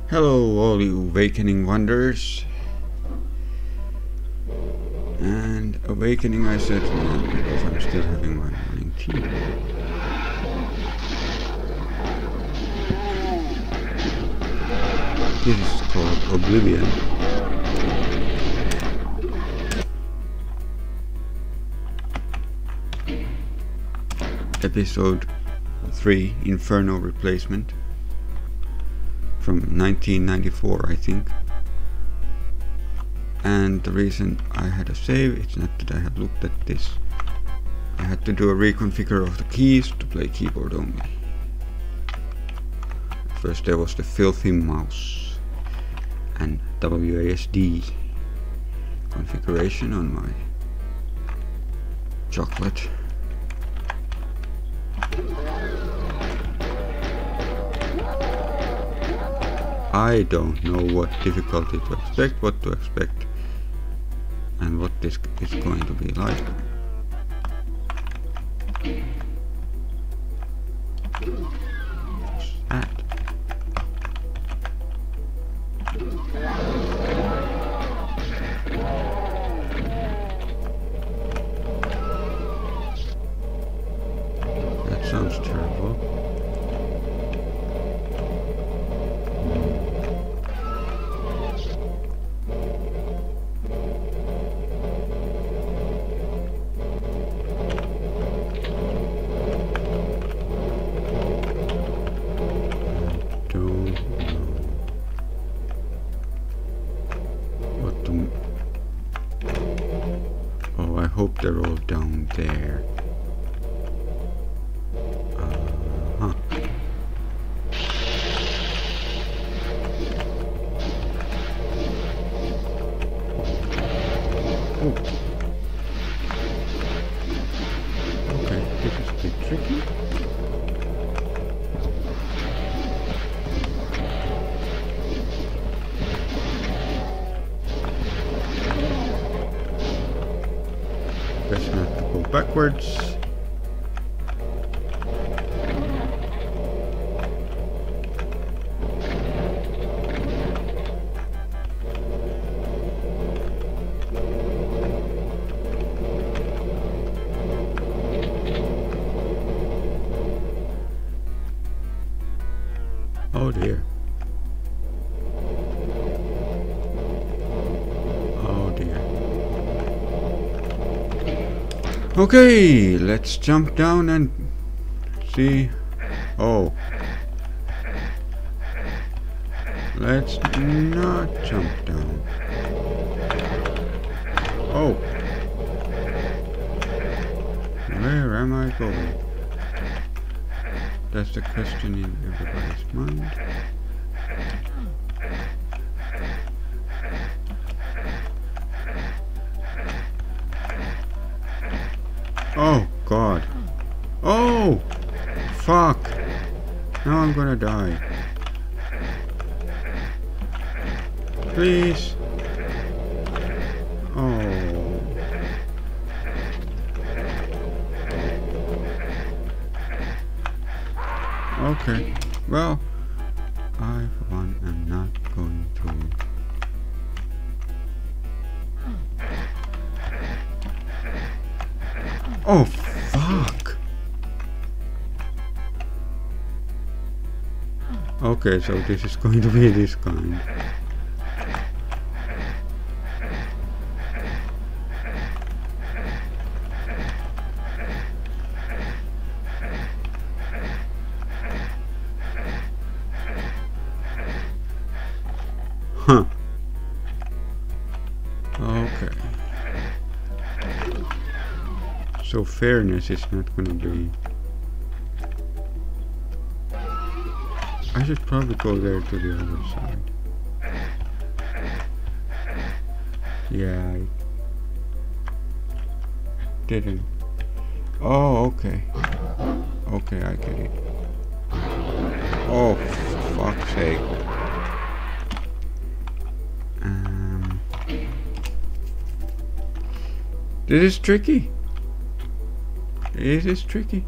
Hello all you awakening wanderers. And awakening I certainly am, because I'm still having my morning tea. This is called Oblivion. Episode 3, Inferno-replacement. From 1994, I think. And the reason I had a save, it's not that I had looked at this. I had to do a reconfigure of the keys to play keyboard only. First there was the filthy mouse and WASD configuration on my chocolate. I don't know what difficulty to expect, what to expect, and what this is going to be like. What's that? That sounds terrible. Oh, I hope they're all down there. Uh-huh. Oh. Okay, this is a bit tricky. Best not to go backwards. Oh dear. Oh dear. Okay, let's jump down and see. Oh. Let's not jump down. Oh. Where am I going? That's the question in everybody's mind. Oh God. Oh fuck. Now I'm gonna die. Please. Oh. Okay. Well, I for one am not going to. Oh, fuck! Okay, so this is going to be this kind. Huh. Okay. So fairness is not gonna be. I should probably go there to the other side. Yeah, I didn't. Oh, okay. Okay, I get it. Oh, for fuck's sake. This is tricky. It is tricky.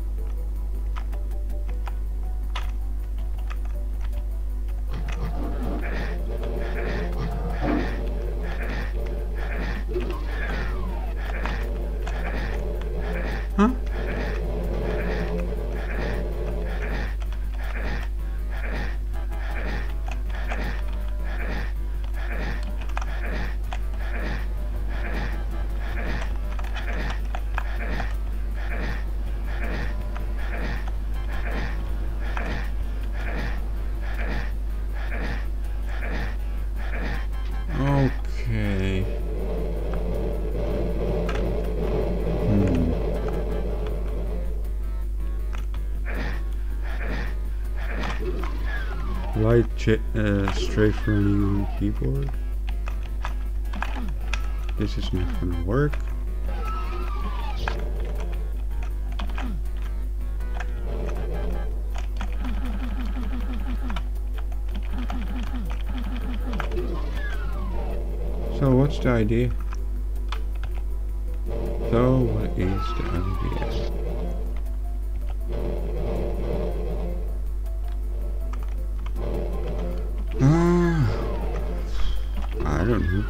Light strafe running on keyboard. This is not gonna work. So what's the idea? So what is the idea? I don't know.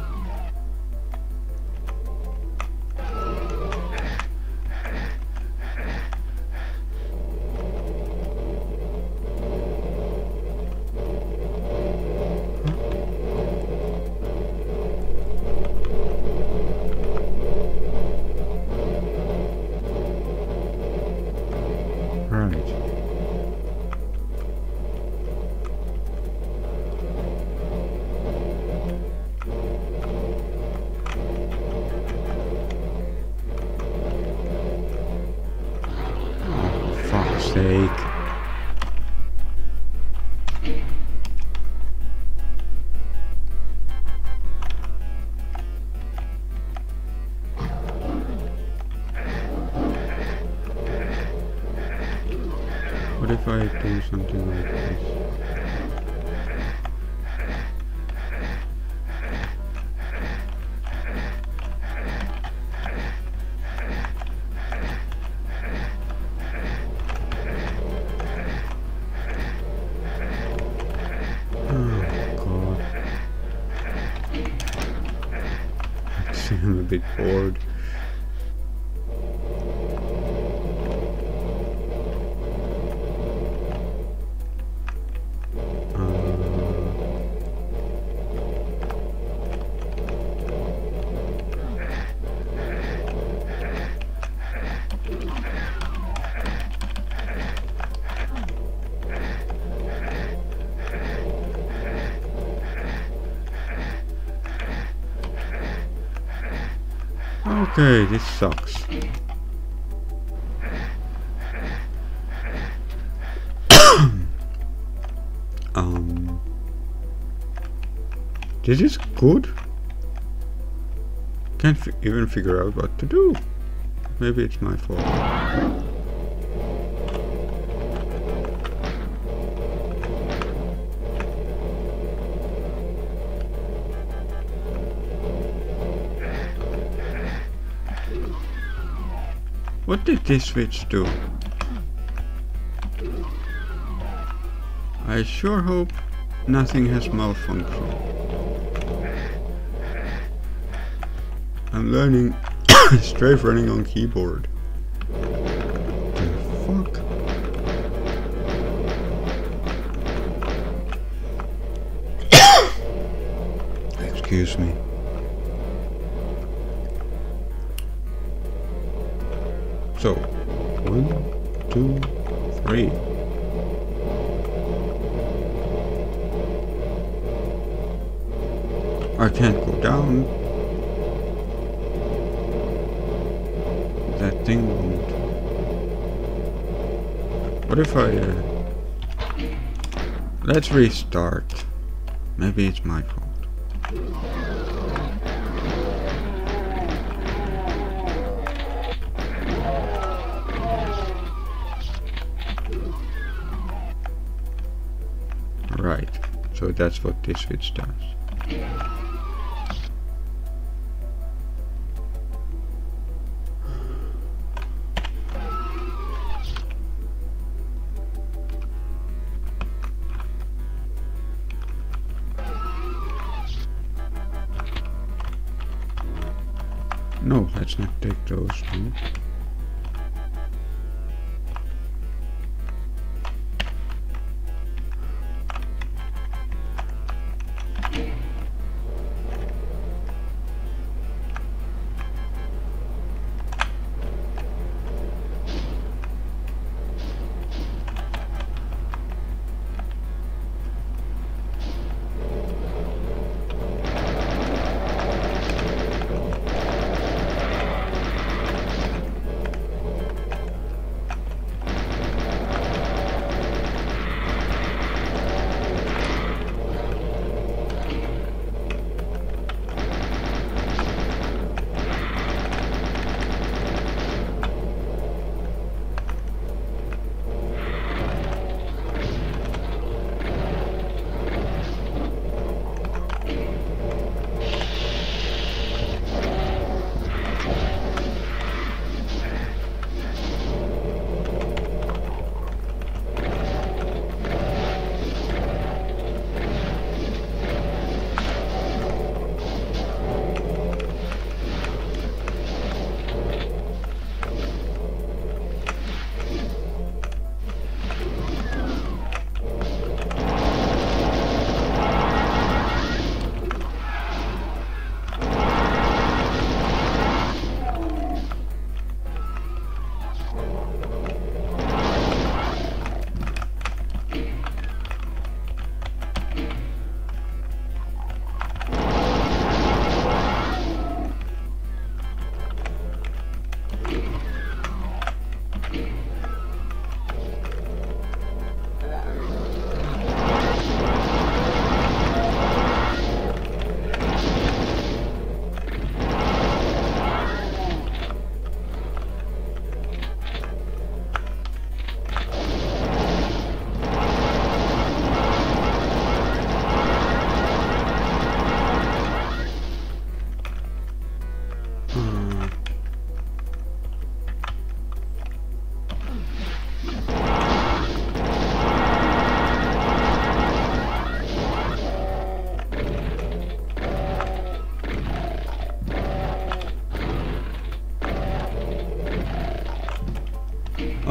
Sake. What if I do something like this? I'm a bit bored. Okay, this sucks. This is good. Can't even figure out what to do. Maybe it's my fault. What did this switch do? I sure hope nothing has malfunctioned. I'm learning strafe running on keyboard. The fuck? Excuse me. So, 1, 2, 3. I can't go down. That thing won't. What if I... let's restart. Maybe it's my fault. Right, so that's what this switch does. No, let's not take those two.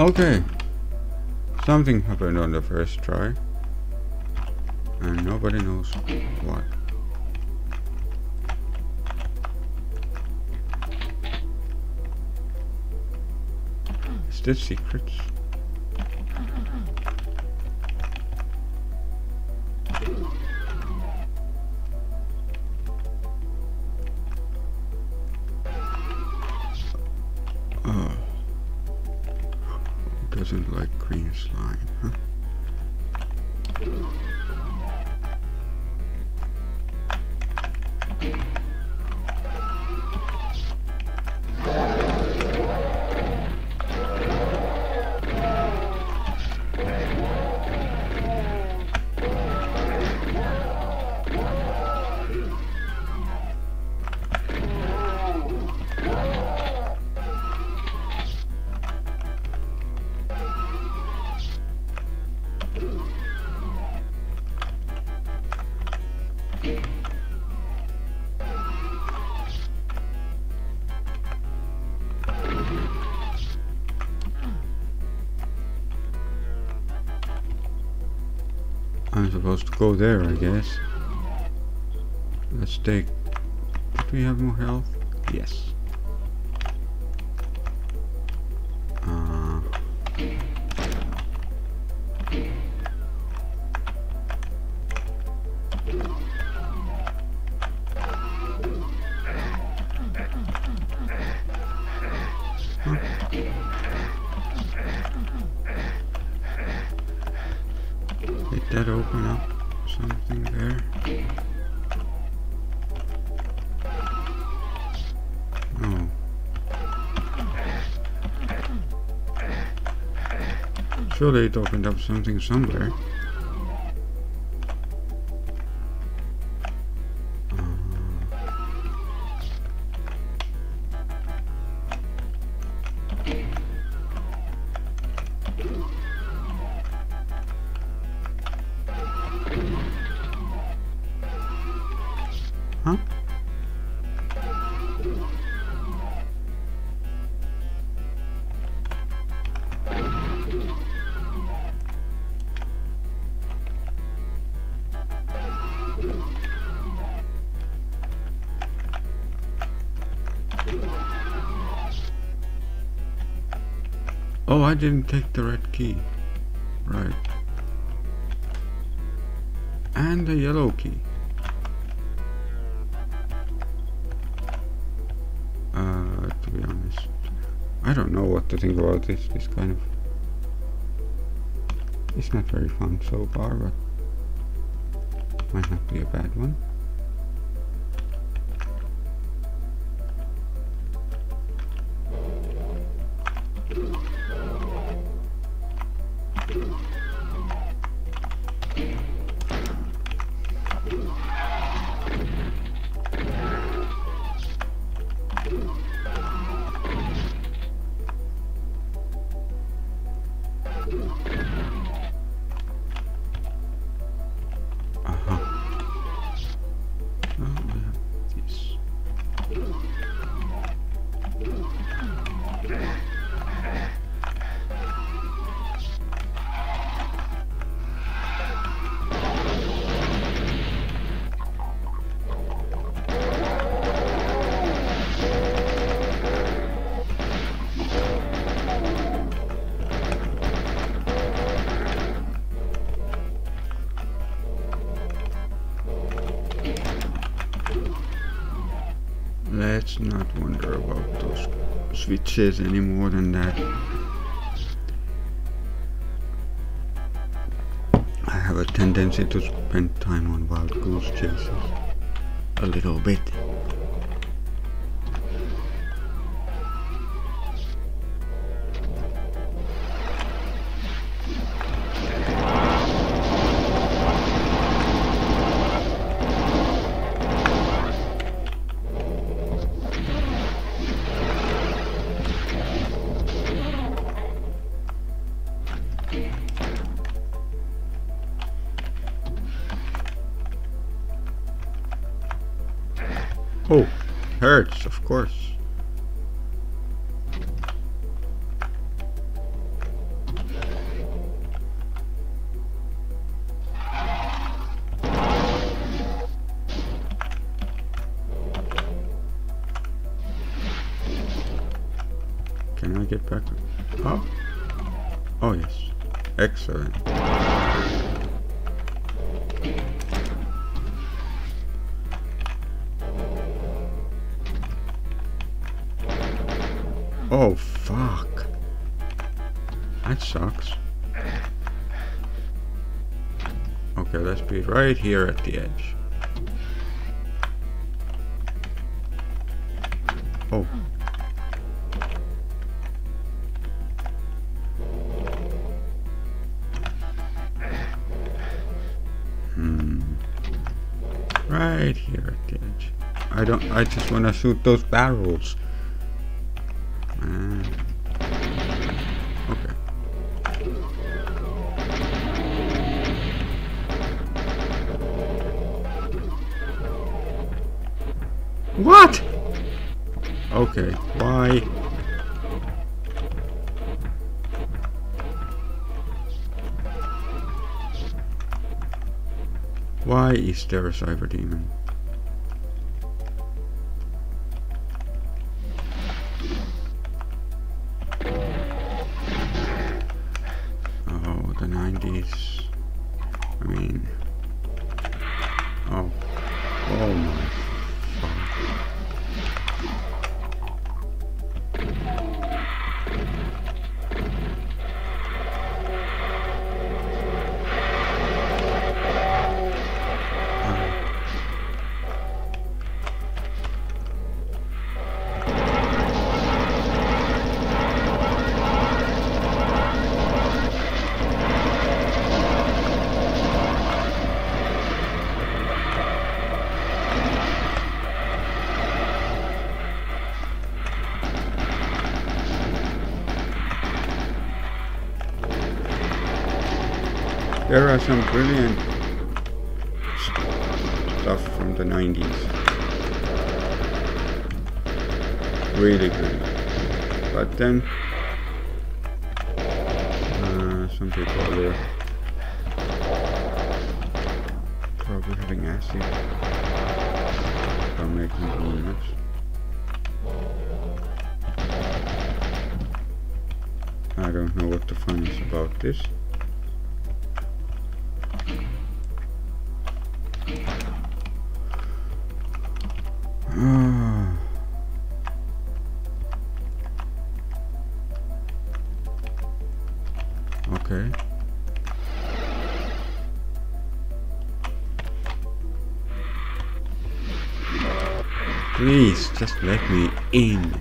Okay. Something happened on the first try. And nobody knows what. Is this secrets? Oh. Doesn't like green slime, huh? I'm supposed to go there, I guess. Let's take... Did we have more health? Yes. Did that open up something there? No. Surely it opened up something somewhere. Huh? Oh, I didn't take the red key. Right. And the yellow key. To be honest, I don't know what to think about this. This kind of... It's not very fun so far, but might not be a bad one. Let's not wonder about those switches any more than that. I have a tendency to spend time on wild goose chases. A little bit. Oh, hurts, of course. get back up? Oh yes. Excellent. Oh fuck. That sucks. Okay, let's be right here at the edge. Oh. Right here at the edge. I just wanna shoot those barrels. Okay. What? Okay, why? Why is there a cyber demon? Oh, the 90s. I mean, oh my fuck. There are some brilliant stuff from the 90s. Really good. But then some people were probably having acid or making donuts. I don't know what the fun is about this. Okay. Please, just let me in.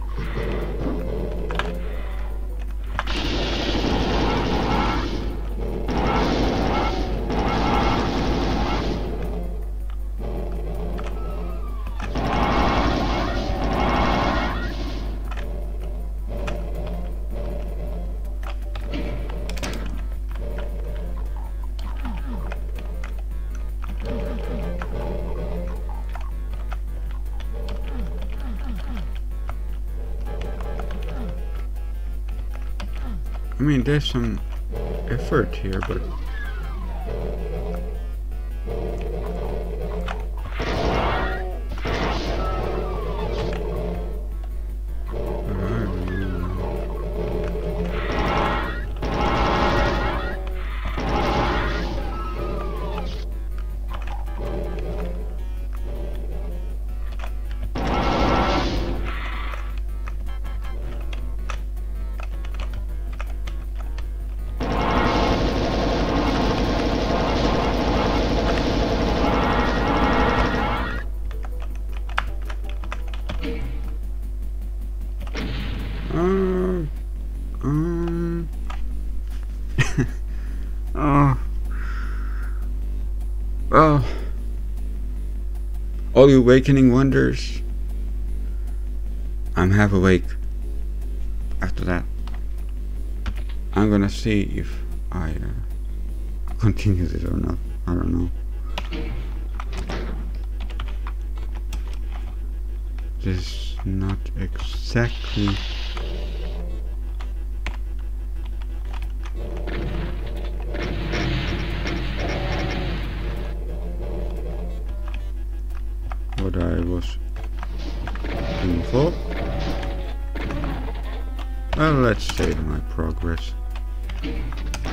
I mean, there's some effort here, but well, all you awakening wonders, I'm half awake. After that, I'm gonna see if I continue this or not. I don't know. This is not exactly what I was looking for. Well, let's save my progress.